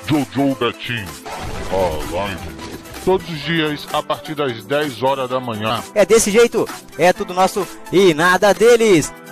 Jojo Betinho, online. Todos os dias a partir das 10 horas da manhã. É desse jeito, é tudo nosso e nada deles.